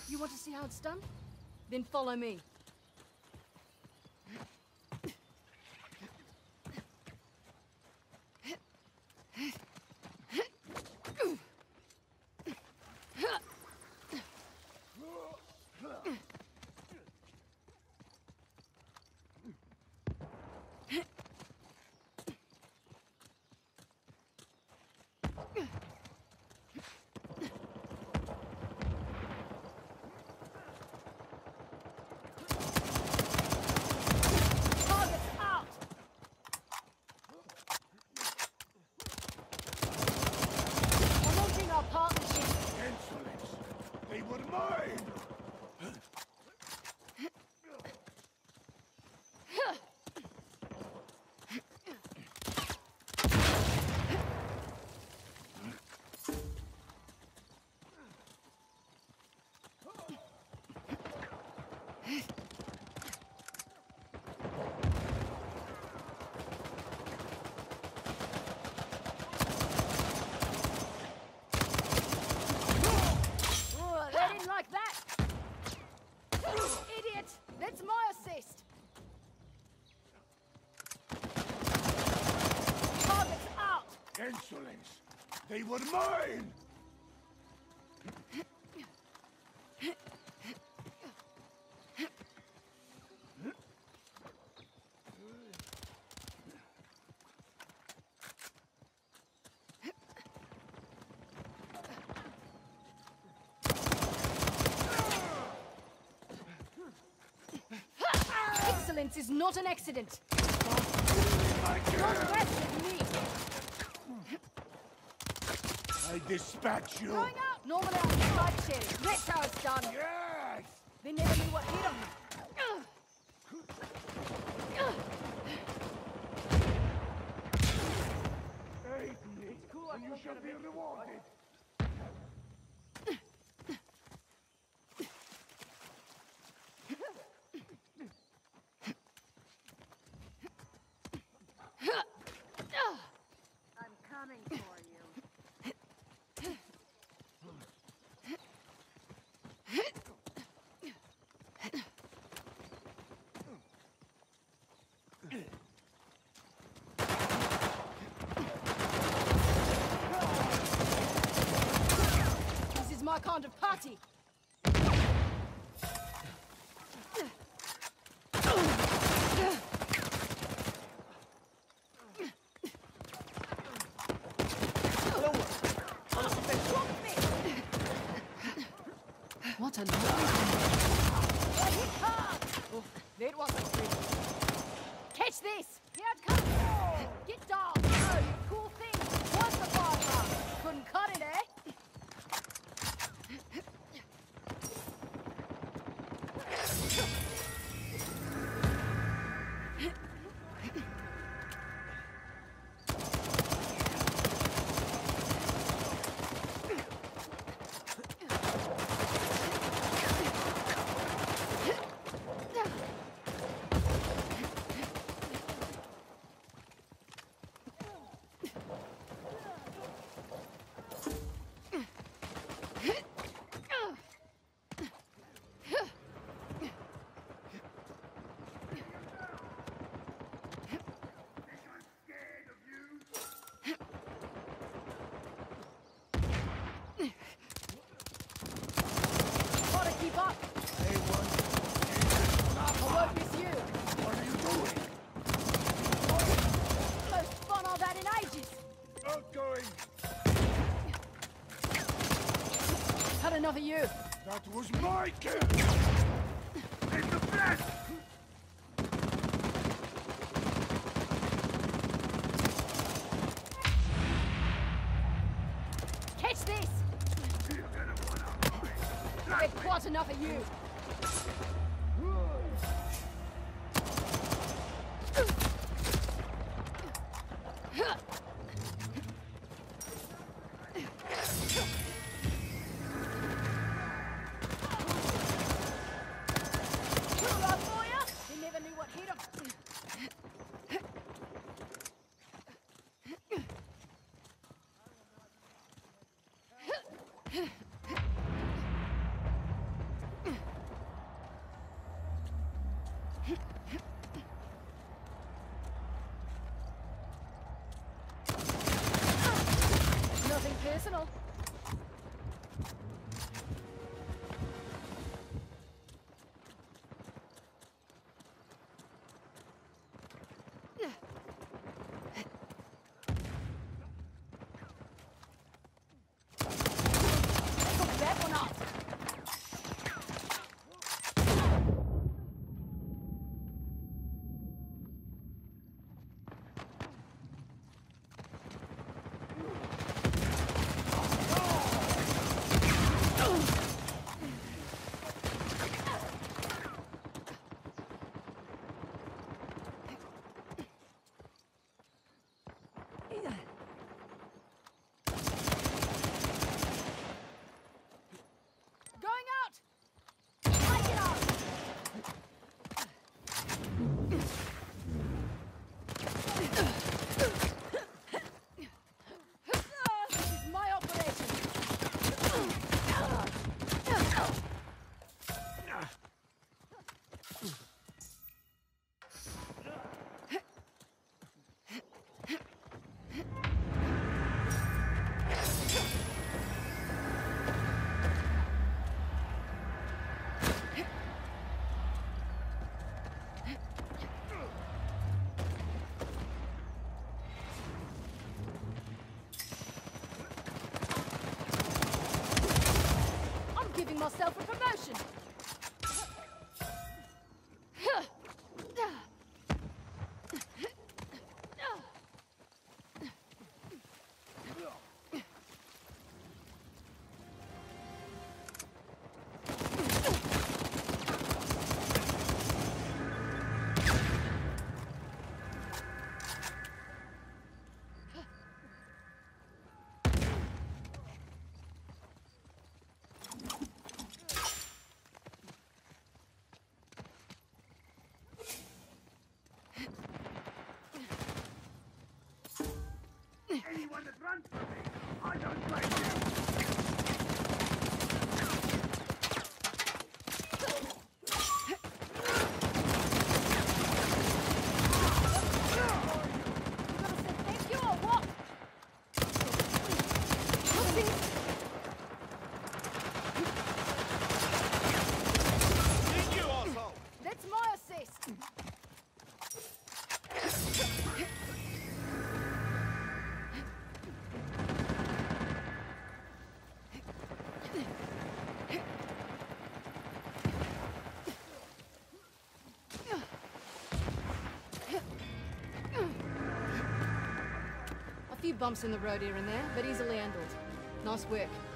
You want to see how it's done? Then follow me. Insolence! They were mine! Excellence is not an accident. Don't mess with me. I dispatch you! Going out! Normally I'm side sharing. That's how it's done. Yes! They never knew what hit them. Aid me, and you shall be rewarded! I'm coming for you. This is my kind of party. What a lovely oh, that wasn't pretty. Catch this! Here it comes! Get down! Oh, you cool thing! What's the fire? Couldn't cut it, eh? Keep up! Hey, one. I won't miss you! What are you doing? Most fun I've had in ages! Outgoing! Had enough of you! That was my kill! In the flesh! Catch this! I've had quite enough of you! They never knew what hit them. tunnel. Hook that one up. Going out! Take it up! This is my operation. I'm giving myself a promotion. Anyone that runs from me, I don't blame you. You gonna say thank you or what? Did you, asshole? That's my assist. A few bumps in the road here and there, but easily handled. Nice work.